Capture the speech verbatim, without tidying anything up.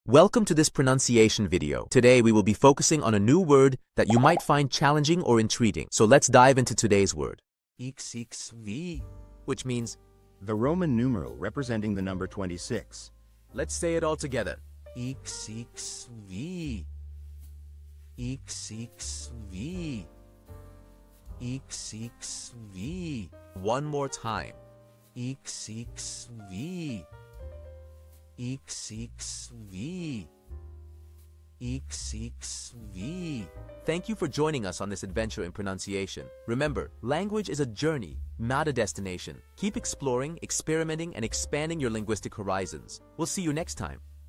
Welcome to this pronunciation video. Today we will be focusing on a new word that you might find challenging or intriguing. So let's dive into today's word. Xxvi, Which means, the Roman numeral representing the number twenty-six. let's say it all together. Xxvi, Xxvi, Xxvi, One more time. Xxvi, Xxvi, Xxvi. Thank you for joining us on this adventure in pronunciation. Remember, language is a journey, not a destination. Keep exploring, experimenting, and expanding your linguistic horizons. We'll see you next time.